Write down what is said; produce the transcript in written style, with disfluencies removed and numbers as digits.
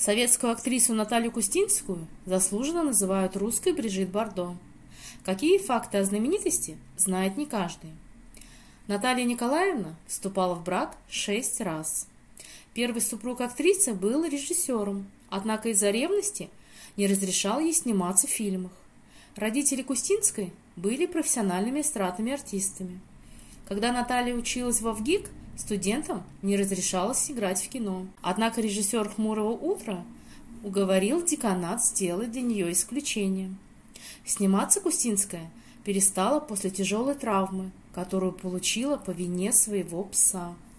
Советскую актрису Наталью Кустинскую заслуженно называют русской Брижит Бардо. Какие факты о знаменитости, знает не каждый. Наталья Николаевна вступала в брак 6 раз. Первый супруг актрисы был режиссером, однако из-за ревности не разрешал ей сниматься в фильмах. Родители Кустинской были профессиональными эстрадными артистами. Когда Наталья училась во ВГИК, студентам не разрешалось играть в кино. Однако режиссер «Хмурого утра» уговорил деканат сделать для нее исключение. Сниматься Кустинская перестала после тяжелой травмы, которую получила по вине своего пса.